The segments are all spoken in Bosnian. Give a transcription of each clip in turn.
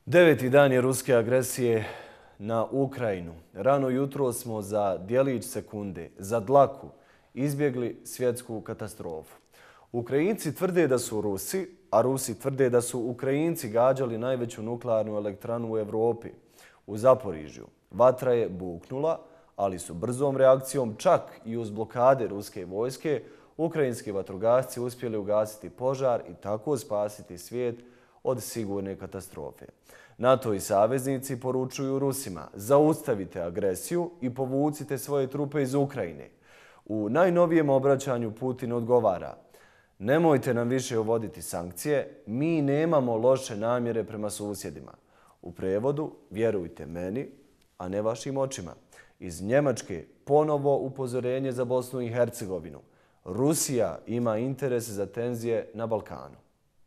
Deveti dan je ruske agresije na Ukrajinu. Rano jutro smo za djelić sekunde, za dlaku, izbjegli svjetsku katastrofu. Ukrajinci tvrde da su Rusi, a Rusi tvrde da su Ukrajinci gađali najveću nuklearnu elektranu u Europi, u Zaporižju. Vatra je buknula, ali su brzom reakcijom, čak i uz blokade ruske vojske, ukrajinski vatrogasci uspjeli ugasiti požar i tako spasiti svijet od sigurne katastrofe. NATO i saveznici poručuju Rusima: zaustavite agresiju i povucite svoje trupe iz Ukrajine. U najnovijem obraćanju Putin odgovara: nemojte nam više uvoditi sankcije, mi nemamo loše namjere prema susjedima. U prevodu: vjerujte meni, a ne vašim očima. Iz Njemačke ponovo upozorenje za Bosnu i Hercegovinu. Rusija ima interes za tenzije na Balkanu.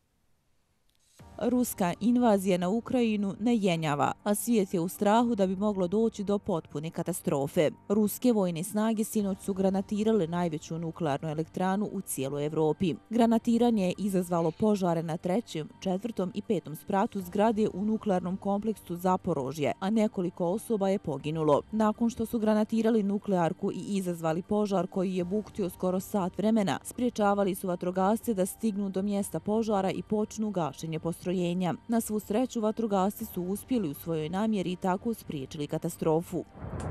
Ruska invazija na Ukrajinu ne jenjava, a svijet je u strahu da bi moglo doći do potpune katastrofe. Ruske vojne snage sinoć su granatirale najveću nuklearnu elektranu u cijeloj Evropi. Granatiranje je izazvalo požare na 3., 4. i 5. spratu zgrade u nuklearnom kompleksu Zaporožje, a nekoliko osoba je poginulo. Nakon što su granatirali nuklearku i izazvali požar koji je buktio skoro sat vremena, spriječavali su vatrogasce da stignu do mjesta požara i počnu gašenje postrojenja. Na svu sreću, vatrogasci su uspjeli u svojoj namjeri i tako spriječili katastrofu.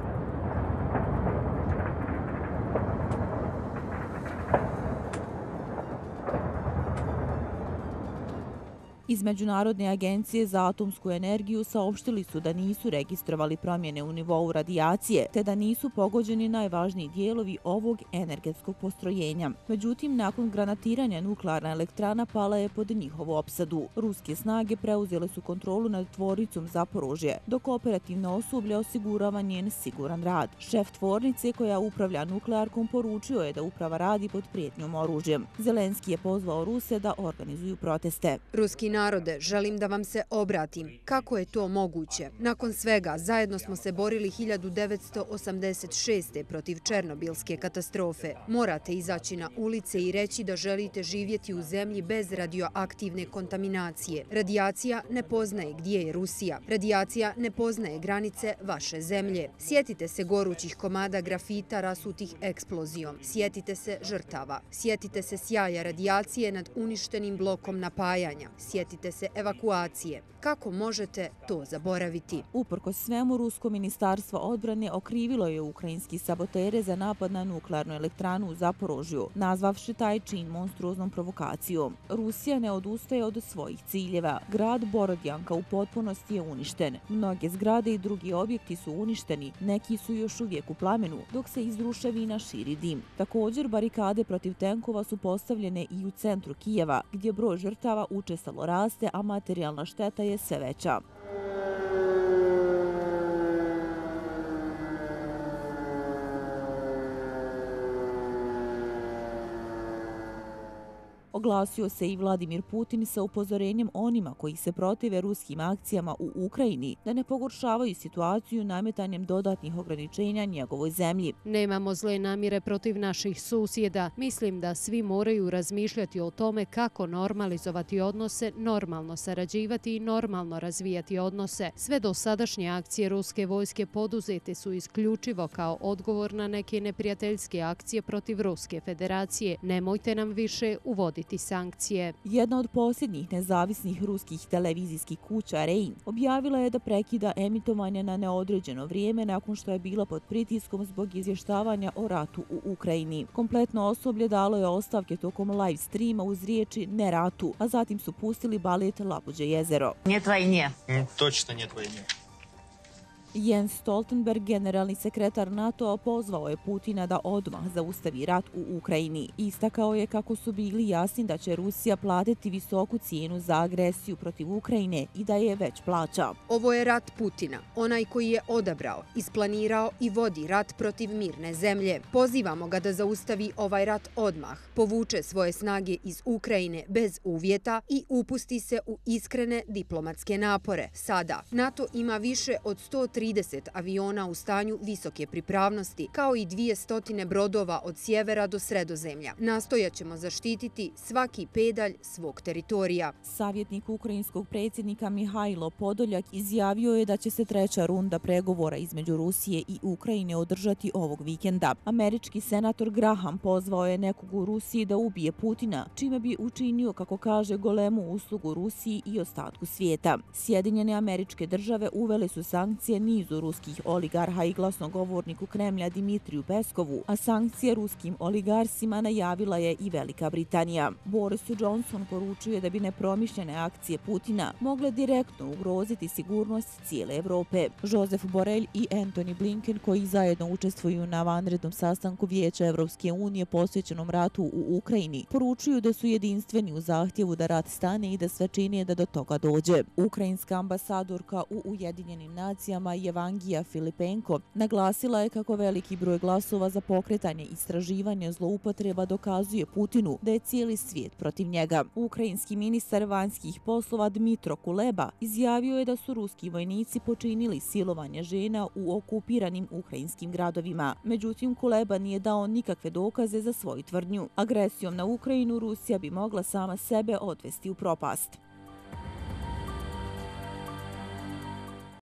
Iz Međunarodne agencije za atomsku energiju saopštili su da nisu registrovali promjene u nivou radijacije, te da nisu pogođeni najvažniji dijelovi ovog energetskog postrojenja. Međutim, nakon granatiranja nuklearna elektrana pala je pod njihovu opsadu. Ruske snage preuzele su kontrolu nad tvornicom Zaporožje, dok operativno osoblje osigurava njen siguran rad. Šef tvornice koja upravlja nuklearkom poručio je da uprava radi pod prijetnjom oružjem. Zelenski je pozvao Ruse da organizuju proteste. Ruski narode, želim da vam se obratim. Kako je to moguće? Nakon svega, zajedno smo se borili 1986. protiv Černobilske katastrofe. Morate izaći na ulice i reći da želite živjeti u zemlji bez radioaktivne kontaminacije. Radijacija ne poznaje gdje je Rusija. Radijacija ne poznaje granice vaše zemlje. Sjetite se gorućih komada grafita rasutih eksplozijom. Sjetite se žrtava. Sjetite se sjaja radijacije nad uništenim blokom napajanja. Sjetite se evakuacije. Kako možete to zaboraviti? Uprkos svemu, Rusko ministarstvo odbrane okrivilo je ukrajinski sabotere za napad na nuklearnu elektranu u Zaporožju, nazvavši taj čin monstruoznom provokacijom. Rusija ne odustaje od svojih ciljeva. Grad Borodjanka u potpunosti je uništen. Mnoge zgrade i drugi objekti su uništeni, neki su još uvijek u plamenu, dok se iz ruševina širi dim. Također, barikade protiv tenkova su postavljene i u centru Kijeva, gdje broj žrtava učestalo raste, a materijalna šteta je sve veća. Oglasio se i Vladimir Putin sa upozorenjem onima koji se protive ruskim akcijama u Ukrajini da ne pogoršavaju situaciju nametanjem dodatnih ograničenja njegovoj zemlji. Nemamo zle namjere protiv naših susjeda. Mislim da svi moraju razmišljati o tome kako normalizovati odnose, normalno sarađivati i normalno razvijati odnose. Sve dosadašnje akcije ruske vojske poduzete su isključivo kao odgovor na neke neprijateljske akcije protiv Ruske federacije. Nemojte nam više uvoditi sankcije. Jedna od posljednjih nezavisnih ruskih televizijskih kuća Rein objavila je da prekida emitovanje na neodređeno vrijeme nakon što je bila pod pritiskom zbog izvještavanja o ratu u Ukrajini. Kompletno osoblje dalo je ostavke tokom live streama uz riječi "ne ratu", a zatim su pustili balet Labuđe jezero. Нет войне. Точно нет войны. Jens Stoltenberg, generalni sekretar NATO-a, pozvao je Putina da odmah zaustavi rat u Ukrajini. Istakao je kako su bili jasni da će Rusija platiti visoku cijenu za agresiju protiv Ukrajine i da je već plaća. Ovo je rat Putina, onaj koji je odabrao, isplanirao i vodi rat protiv mirne zemlje. Pozivamo ga da zaustavi ovaj rat odmah, povuče svoje snage iz Ukrajine bez uvjeta i upusti se u iskrene diplomatske napore. Sada, NATO ima više od 130 30 aviona u stanju visoke pripravnosti, kao i 200 brodova od sjevera do Sredozemlja. Nastojat ćemo zaštititi svaki pedalj svog teritorija. Savjetnik ukrajinskog predsjednika Mihajlo Podoljak izjavio je da će se treća runda pregovora između Rusije i Ukrajine održati ovog vikenda. Američki senator Graham pozvao je nekog u Rusiji da ubije Putina, čime bi učinio, kako kaže, golemu uslugu Rusiji i ostatku svijeta. Sjedinjene Američke Države uvele su sankcije nizu ruskih oligarha i glasnogovorniku Kremlja Dimitriju Peskovu, a sankcije ruskim oligarsima najavila je i Velika Britanija. Borisu Johnson poručuje da bi nepromišljene akcije Putina mogle direktno ugroziti sigurnost cijele Evrope. Joseph Borrell i Antony Blinken, koji zajedno učestvuju na vanrednom sastanku Vijeća Evropske unije posvećenom ratu u Ukrajini, poručuju da su jedinstveni u zahtjevu da rat stane i da sve čine da do toga dođe. Ukrajinska ambasadorka u Ujedinjenim nacijama Evangija Filipenko naglasila je kako veliki broj glasova za pokretanje istraživanja zloupotreba dokazuje Putinu da je cijeli svijet protiv njega. Ukrajinski ministar vanjskih poslova Dmitro Kuleba izjavio je da su ruski vojnici počinili silovanje žena u okupiranim ukrajinskim gradovima. Međutim, Kuleba nije dao nikakve dokaze za svoju tvrdnju. Agresijom na Ukrajinu Rusija bi mogla sama sebe odvesti u propast.